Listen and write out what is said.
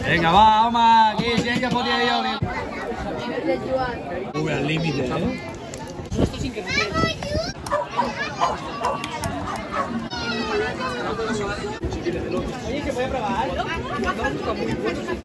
Venga, va, home, aquí, si hay que fotir ahí, Uy, al límite, ¿eh? Esto es increíble. Oye, ¿se puede probar?